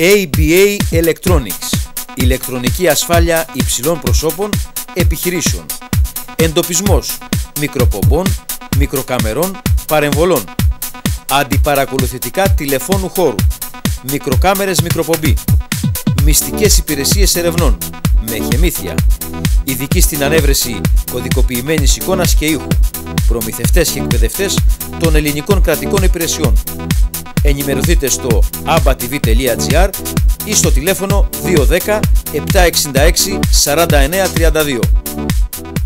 ABA Electronics. Ηλεκτρονική ασφάλεια υψηλών προσώπων επιχειρήσεων. Εντοπισμός μικροπομπών, μικροκαμερών, παρεμβολών. Αντιπαρακολουθητικά τηλεφώνου χώρου. Μικροκάμερες μικροπομπή. Μυστικές υπηρεσίες ερευνών. Μεχεμήθεια. Ειδικοί στην ανέβρεση κωδικοποιημένης εικόνας και ήχου. Προμηθευτές και εκπαιδευτές των ελληνικών κρατικών υπηρεσιών. Ενημερωθείτε στο abatv.gr ή στο τηλέφωνο 210 766 4932.